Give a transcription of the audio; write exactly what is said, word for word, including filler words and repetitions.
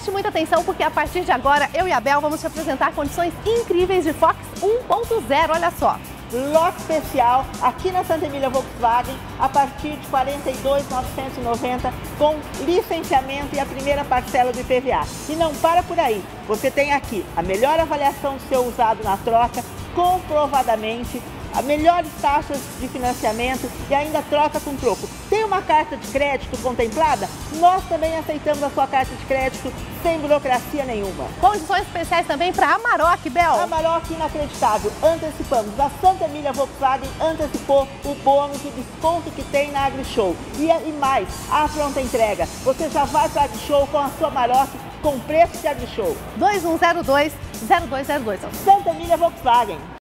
Preste muita atenção porque a partir de agora eu e a Bel vamos te apresentar condições incríveis de Fox um ponto zero, olha só. Lote especial aqui na Santa Emília Volkswagen a partir de quarenta e dois mil novecentos e noventa com licenciamento e a primeira parcela do I P V A. E não para por aí, você tem aqui a melhor avaliação do seu usado na troca, comprovadamente, as melhores taxas de financiamento e ainda troca com troco. Tem uma carta de crédito contemplada? Nós também aceitamos a sua carta de crédito sem burocracia nenhuma. Condições especiais também para Amarok, Bel. Amarok inacreditável. Antecipamos. A Santa Emília Volkswagen antecipou o bônus, o desconto que tem na AgriShow. E, e mais, a pronta entrega. Você já vai para a AgriShow com a sua Amarok com preço de AgriShow. dois um zero dois, zero dois zero dois. Santa Emília Volkswagen.